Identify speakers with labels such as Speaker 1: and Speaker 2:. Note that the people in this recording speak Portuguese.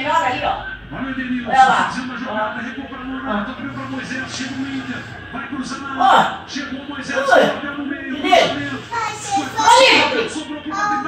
Speaker 1: joga ali, ó. Olha lá. Ó. Chegou Moisés. Cadê? Olha,